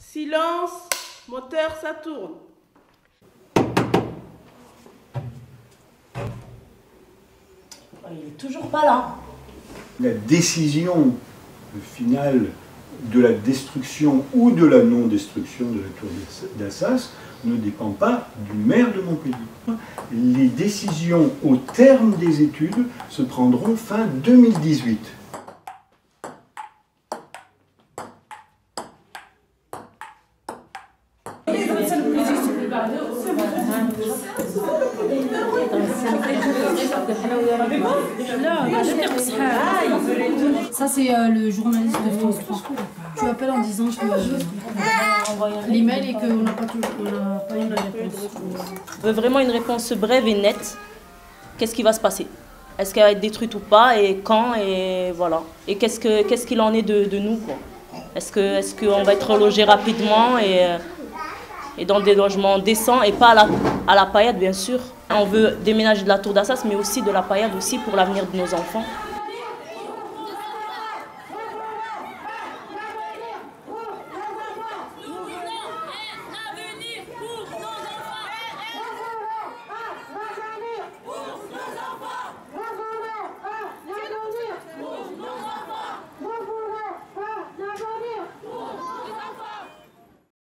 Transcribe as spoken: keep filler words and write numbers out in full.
Silence, moteur, ça tourne. Il est toujours pas là. La décision finale de la destruction ou de la non-destruction de la tour d'Assas ne dépend pas du maire de Montpellier. Les décisions au terme des études se prendront fin deux mille dix-huit. Ça, c'est euh, le journaliste de France trois. Tu appelles en disant que euh, l'email et qu'on n'a pas, pas eu la réponse. On veut vraiment une réponse brève et nette. Qu'est-ce qui va se passer? Est-ce qu'elle va être détruite ou pas? Et quand? Et voilà. Et qu'est-ce que qu'est-ce qu'il en est de, de nous, quoi? Est-ce que est-ce qu'on va être relogé rapidement et, et dans des logements décents et pas à la, à la paillade, bien sûr. On veut déménager de la tour d'Assas, mais aussi de la paillade aussi pour l'avenir de nos enfants.